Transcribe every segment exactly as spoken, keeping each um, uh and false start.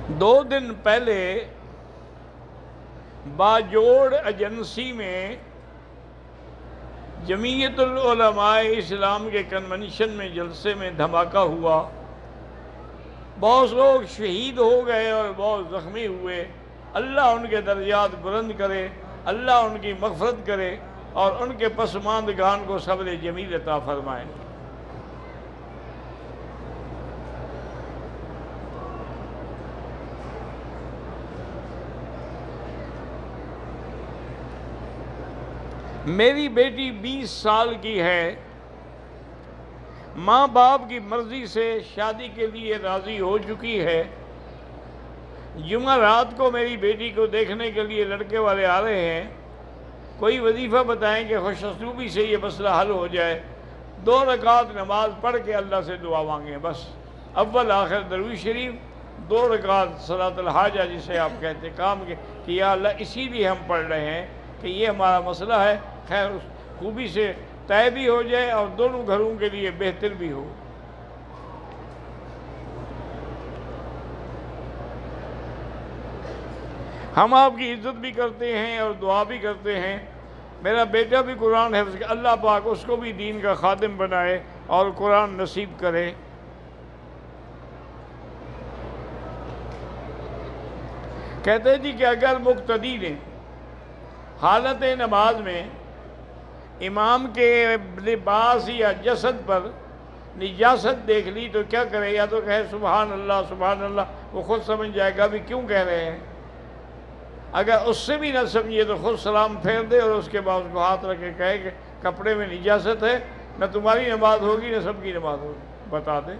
دو دن پہلے باجوڑ ایجنسی میں جمعیت العلماء اسلام کے کنونشن میں جلسے میں دھماکہ ہوا، بہت لوگ شہید ہو گئے اور بہت زخمی ہوئے۔ اللہ ان کے درجات بلند کرے، اللہ ان کی مغفرت کرے اور ان کے پسماندگان کو صبر جمیل عطا فرمائے۔ میری بیٹی بیس سال کی ہے، ماں باپ کی مرضی سے شادی کے لیے راضی ہو چکی ہے۔ جمعہ رات کو میری بیٹی کو دیکھنے کے لیے لڑکے والے آ رہے ہیں۔ کوئی وظیفہ بتائیں کہ خوش اسلوبی سے یہ مسئلہ حل ہو جائے۔ دو رکعت نماز پڑھ کے اللہ سے دعا مانگیں، بس اول آخر درود شریف، دو رکعت صلاۃ الحاجہ جسے آپ کہتے ہیں، کام کے کہ یا اللہ اسی لیے ہم پڑھ رہے ہیں کہ یہ ہمارا مسئلہ ہے، خیر اس خوبی سے طے بھی ہو جائے اور دونوں گھروں کے لیے بہتر بھی ہو۔ ہم آپ کی عزت بھی کرتے ہیں اور دعا بھی کرتے ہیں۔ میرا بیٹا بھی قرآن حفظ، اللہ پاک اس کو بھی دین کا خادم بنائے اور قرآن نصیب کرے۔ کہتے ہیں جی کہ اگر مقتدی نے حالت نماز میں امام کے لباس یا جسد پر نجاست دیکھ لی تو کیا کرے؟ یا تو کہے سبحان اللہ سبحان اللہ، وہ خود سمجھ جائے گا بھی کیوں کہہ رہے ہیں۔ اگر اس سے بھی نہ سمجھے تو خود سلام پھیر دے اور اس کے بعد اس کو ہاتھ رکھ کے کہے کہ کپڑے میں نجاست ہے، نہ تمہاری نماز ہوگی نہ سب کی نماز ہوگی، بتا دے۔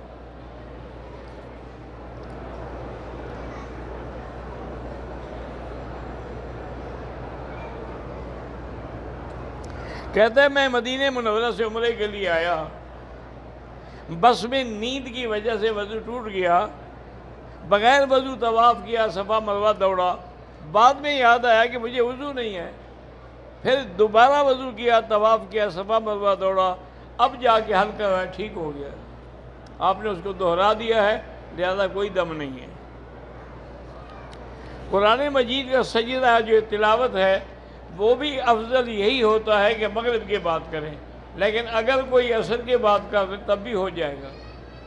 کہتا ہے میں مدینہ منورہ سے عمرے کے لیے آیا، بس میں نیند کی وجہ سے وضو ٹوٹ گیا، بغیر وضو طواف کیا، صفا مروہ دوڑا، بعد میں یاد آیا کہ مجھے وضو نہیں ہے، پھر دوبارہ وضو کیا، طواف کیا، صفا مروہ دوڑا، اب جا کے حل کر رہا ہے، ٹھیک ہو گیا۔ آپ نے اس کو دہرا دیا ہے، لہذا کوئی دم نہیں ہے۔ قرآن مجید کا سجدہ جو تلاوت ہے وہ بھی افضل یہی ہوتا ہے کہ مغرب کے بعد کریں، لیکن اگر کوئی عصر کے بعد کر دے تب بھی ہو جائے گا۔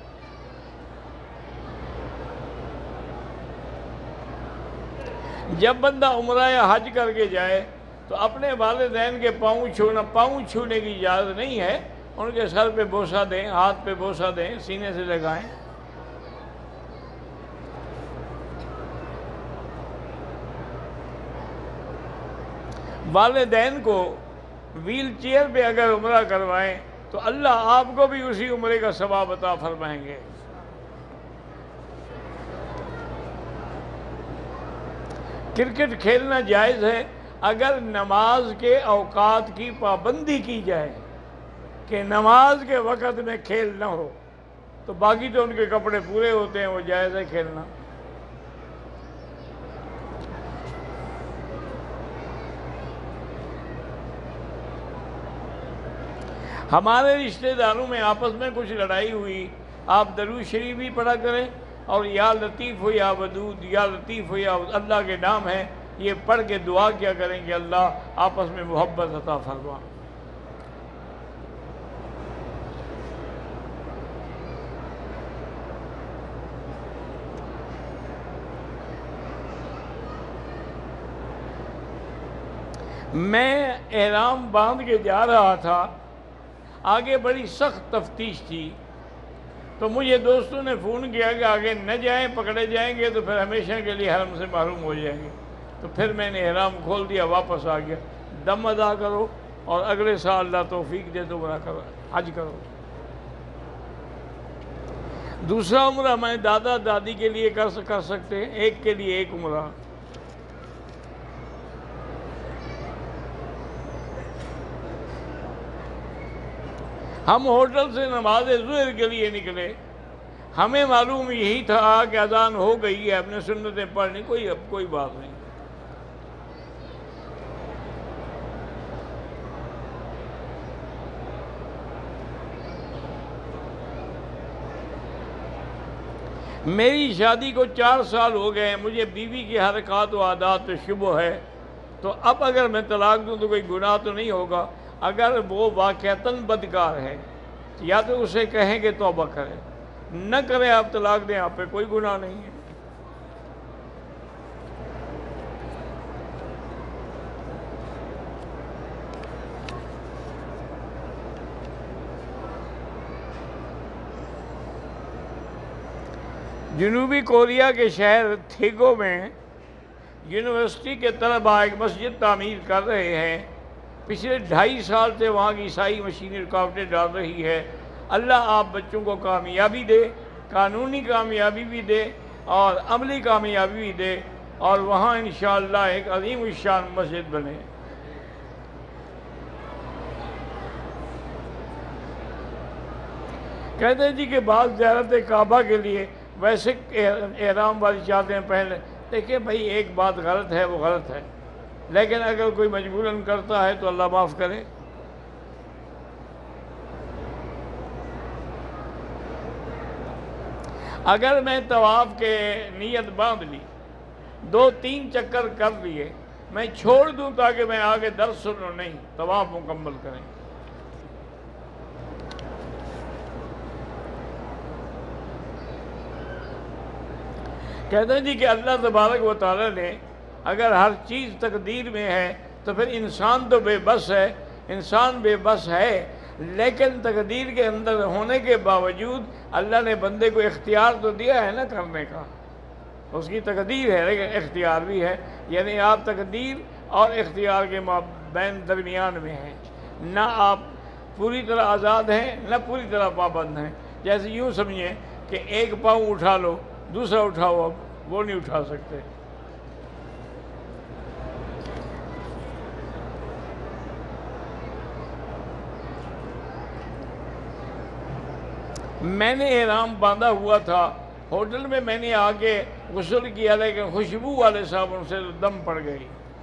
جب بندہ عمرہ یا حج کر کے جائے تو اپنے والدین کے پاؤں چھونا پاؤں چھونے کی اجازت نہیں ہے، ان کے سر پہ بوسہ دیں، ہاتھ پہ بوسہ دیں، سینے سے لگائیں۔ والدین کو ویل چیئر پہ اگر عمرہ کروائیں تو اللہ آپ کو بھی اسی عمرے کا ثواب عطا فرمائیں گے۔ کرکٹ کھیلنا جائز ہے اگر نماز کے اوقات کی پابندی کی جائے کہ نماز کے وقت میں کھیل نہ ہو، تو باقی تو ان کے کپڑے پورے ہوتے ہیں، وہ جائز ہے کھیلنا۔ ہمارے رشتہ داروں میں آپس میں کچھ لڑائی ہوئی، آپ درود شریف بھی پڑھا کریں اور یا لطیف ہو یا ودود، یا لطیف ہو یا اللہ کے نام ہے، یہ پڑھ کے دعا کیا کریں کہ اللہ آپس میں محبت عطا فرما۔ میں احرام باندھ کے جا رہا تھا، آگے بڑی سخت تفتیش تھی، تو مجھے دوستوں نے فون کیا کہ آگے نہ جائیں، پکڑے جائیں گے تو پھر ہمیشہ کے لیے حرم سے محروم ہو جائیں گے۔ تو پھر میں نے احرام کھول دیا، واپس آ گیا۔ دم ادا کرو اور اگلے سال اللہ توفیق دے تو عمرہ کرو، حج کرو۔ دوسرا عمرہ میں دادا دادی کے لیے کر کر سکتے ہیں، ایک کے لیے ایک عمرہ۔ ہم ہوٹل سے نماز ظہر کے لیے نکلے، ہمیں معلوم یہی تھا کہ اذان ہو گئی ہے، اپنے سنتیں پڑھنی، کوئی اب کوئی بات نہیں۔ میری شادی کو چار سال ہو گئے ہیں، مجھے بیوی کی حرکات و عادات پہ شبہ ہے، تو اب اگر میں طلاق دوں تو کوئی گناہ تو نہیں ہوگا؟ اگر وہ واقعتاً بدکار ہے یا تو اسے کہیں کہ توبہ کرے، نہ کرے آپ طلاق دیں، آپ پہ کوئی گناہ نہیں ہے۔ جنوبی کوریا کے شہر تھیگو میں یونیورسٹی کے طلباء ایک مسجد تعمیر کر رہے ہیں۔ پچھلے ڈھائی سال سے وہاں کی عیسائی مشینیں رکاوٹیں ڈال رہی ہے۔ اللہ آپ بچوں کو کامیابی دے، قانونی کامیابی بھی دے اور عملی کامیابی بھی دے، اور وہاں انشاءاللہ ایک عظیم الشان مسجد بنے۔ کہتے ہیں جی کہ بعض زیارت کعبہ کے لیے ویسے احرام والی چادریں پہن لیں۔ دیکھیں بھائی، ایک بات غلط ہے وہ غلط ہے، لیکن اگر کوئی مجبوراً کرتا ہے تو اللہ معاف کرے۔ اگر میں طواف کے نیت باندھ لی، دو تین چکر کر لیے، میں چھوڑ دوں تاکہ میں آگے درس سنوں، نہیں، طواف مکمل کریں۔ کہتے ہیں جی کہ اللہ تبارک و تعالیٰ نے اگر ہر چیز تقدیر میں ہے تو پھر انسان تو بے بس ہے، انسان بے بس ہے، لیکن تقدیر کے اندر ہونے کے باوجود اللہ نے بندے کو اختیار تو دیا ہے نا کرنے کا۔ اس کی تقدیر ہے لیکن اختیار بھی ہے، یعنی آپ تقدیر اور اختیار کے مابین درمیان میں ہیں، نہ آپ پوری طرح آزاد ہیں نہ پوری طرح پابند ہیں۔ جیسے یوں سمجھیں کہ ایک پاؤں اٹھا لو، دوسرا اٹھاؤ، اب وہ نہیں اٹھا سکتے۔ میں نے احرام باندھا ہوا تھا، ہوٹل میں میں نے آ کے غسل کیا، لیکن خوشبو والے صابن سے دم پڑ گئی۔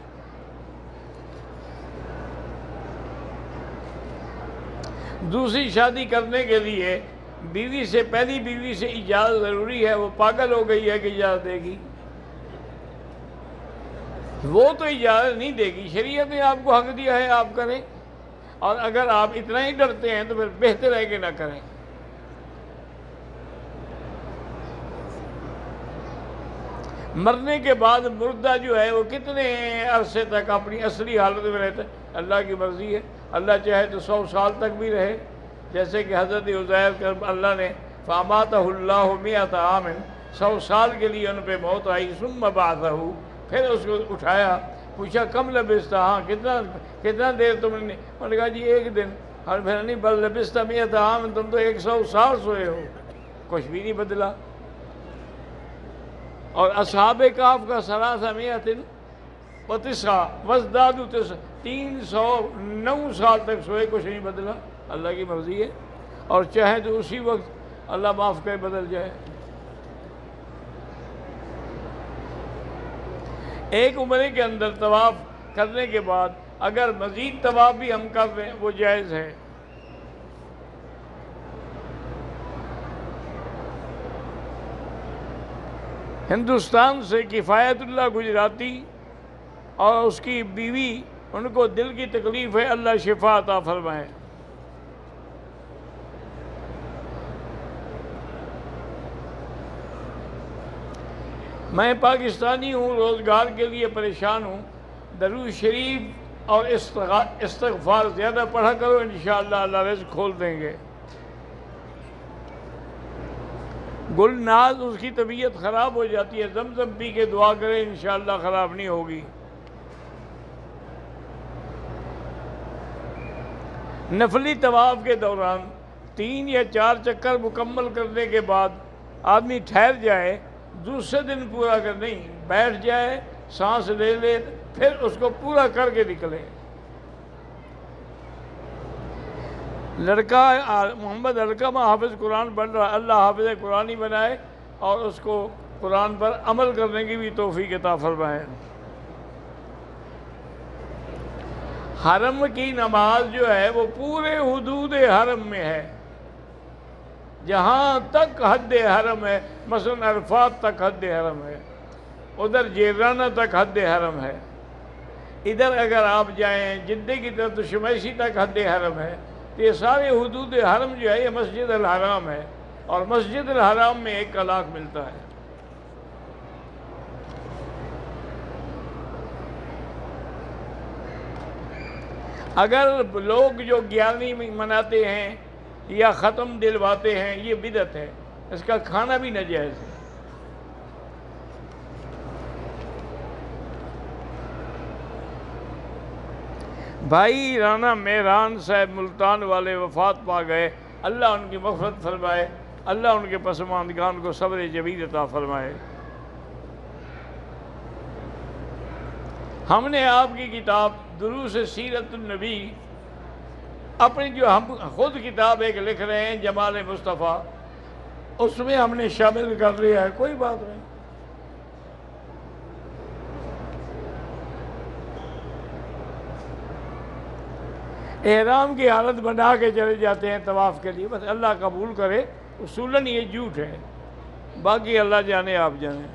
دوسری شادی کرنے کے لیے بیوی سے پہلی بیوی سے اجازت ضروری ہے، وہ پاگل ہو گئی ہے کہ اجازت دے گی؟ وہ تو اجازت نہیں دے گی، شریعت نے آپ کو حق دیا ہے آپ کریں، اور اگر آپ اتنا ہی ڈرتے ہیں تو پھر بہتر ہے کہ نہ کریں۔ مرنے کے بعد مردہ جو ہے وہ کتنے عرصے تک اپنی اصلی حالت میں رہتا ہے؟ اللہ کی مرضی ہے، اللہ چاہے تو سو سال تک بھی رہے، جیسے کہ حضرت عزیر کا اللہ نے فَأَمَاتَهُ اللَّهُ مِئَةَ عَامٍ، سو سال کے لیے ان پہ موت آئی، ثُمَّ بَعَثَهُ، پھر اس کو اٹھایا، پوچھا کم لبثت، ہاں کتنا کتنا دیر تم نے؟ انہوں نے کہا جی ایک دن۔ اور پھر نہیں، بل لبثت مئۃ عام، تم تو ایک سو سال سوئے ہو، کچھ بھی نہیں بدلا۔ اور اصحاب کہف کا ثلاث مئۃ و تسعہ وازدادوا تسعہ، تین سو نو سال تک سوئے، کچھ نہیں بدلا، اللہ کی مرضی ہے، اور چاہے تو اسی وقت اللہ معاف کرے بدل جائے۔ ایک عمرے کے اندر طواف کرنے کے بعد اگر مزید طواف بھی ہم کر رہے ہیں وہ جائز ہے۔ ہندوستان سے کفایت اللہ گجراتی اور اس کی بیوی، ان کو دل کی تکلیف ہے، اللہ شفا عطا فرمائے۔ میں پاکستانی ہوں، روزگار کے لیے پریشان ہوں، درود شریف اور استغفار زیادہ پڑھا کرو، انشاءاللہ اللہ رزق کھول دیں گے۔ گلناز، اس کی طبیعت خراب ہو جاتی ہے، زمزم پی کے دعا کرے، انشاءاللہ خراب نہیں ہوگی۔ نفلی طواف کے دوران تین یا چار چکر مکمل کرنے کے بعد آدمی ٹھہر جائے، دوسرے دن پورا کر نہیں، بیٹھ جائے، سانس لے لے، پھر اس کو پورا کر کے نکلے۔ لڑکا محمد علقمہ حافظ قرآن پڑھ رہا، اللہ حافظ قرآنی بنائے اور اس کو قرآن پر عمل کرنے کی بھی توفیق عطا فرمائے۔ حرم کی نماز جو ہے وہ پورے حدود حرم میں ہے، جہاں تک حد حرم ہے، مثلا عرفات تک حد حرم ہے، ادھر جیرانہ تک حد حرم ہے، ادھر اگر آپ جائیں جدے کی طرف تو شمیسی تک حد حرم ہے. تو یہ سارے حدود حرم جو ہے یہ مسجد الحرام ہے، اور مسجد الحرام میں ایک کا لاکھ ملتا ہے. اگر لوگ جو گیارہویں مناتے ہیں یا ختم دلواتے ہیں یہ بدعت ہے، اس کا کھانا بھی ناجائز ہے. بھائی رانا مہران صاحب ملتان والے وفات پا گئے، اللہ ان کی مغفرت فرمائے، اللہ ان کے پسماندگان کو صبر جمیل عطا فرمائے. ہم نے آپ کی کتاب دروس سیرت النبی، اپنی جو ہم خود کتاب ایک لکھ رہے ہیں جمال مصطفیٰ، اس میں ہم نے شامل کر لیا ہے، کوئی بات نہیں. احرام کی حالت بنا کے چلے جاتے ہیں طواف کے لیے، بس اللہ قبول کرے. اصولاً یہ جھوٹ ہے، باقی اللہ جانے آپ جانے.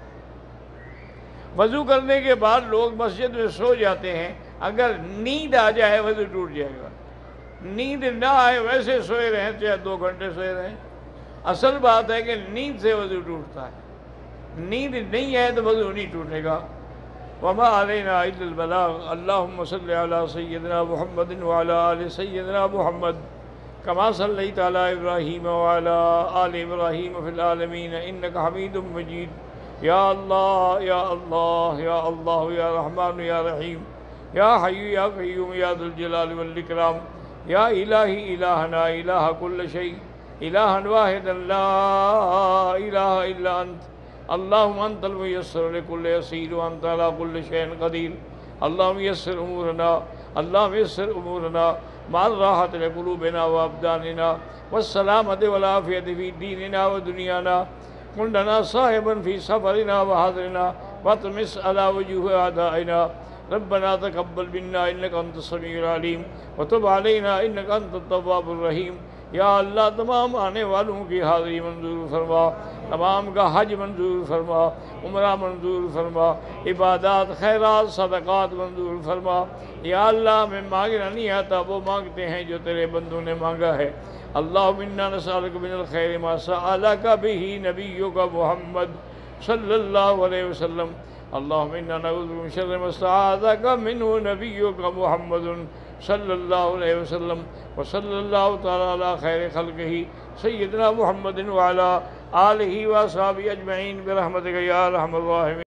وضو کرنے کے بعد لوگ مسجد میں سو جاتے ہیں، اگر نیند آ جائے وضو ٹوٹ جائے گا. نیند نہ آئے ویسے سوئے رہیں چاہے دو گھنٹے سوئے رہیں. اصل بات ہے کہ نیند سے وضو ٹوٹتا ہے، نیند نہیں ہے تو وضو نہیں ٹوٹے گا. وما علینا الا البلاغ. اللہم صلی علی سیدنا محمد وعلی آل سیدنا محمد کما صلیت علی ابراہیم وعلی آل ابراہیم فی العالمین انک حمید مجید. یا اللہ یا اللہ یا اللہ یا رحمان یا رحیم یا حی یا قیوم یا ذو الجلال والاکرام. یا الہی الہنا الہ کل شیء الہا واحدا لا الہ الا انت. اللہم انت المیسر لکل یسیر وانت علی کل شیء قدیر. اللہم یسر امورنا اللہم یسر امورنا مع الراحة لقلوبنا وابداننا والسلامة والعافیة فی دیننا ودنیانا. کن لنا صاحبا فی سفرنا وحاضرنا واطمس على وجوه اعدائنا. ربنا تقبل منا انك انت السمیع العلیم وتب علینا انك انت التواب الرحیم. یا اللہ تمام آنے والوں کی حاضری منظور فرما، تمام کا حج منظور فرما، عمرہ منظور فرما، عبادات خیرات صدقات منظور فرما. یا اللہ ہمیں مانگنا نہیں آتا، وہ مانگتے ہیں جو تیرے بندوں نے مانگا ہے. اللہم انا نسألک من الخیر ما سألک بہ نبیک محمد صلی اللہ علیہ وسلم. اللہم انا نعوذ من شر ما استعاذک منہ نبیک محمد صلی اللہ علیہ وسلم. وصلی اللہ تعالی علی خیر خلقہ سیدنا محمد وعلی آلہ واصحابہ اجمعین برحمتک یا ارحم الراحمین.